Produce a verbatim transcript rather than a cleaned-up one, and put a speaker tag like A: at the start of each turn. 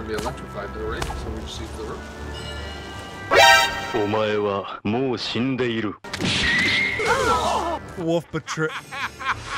A: be electrified though, right? So we just use the rope.
B: お前はもう死んでいる。
C: Wolf betray.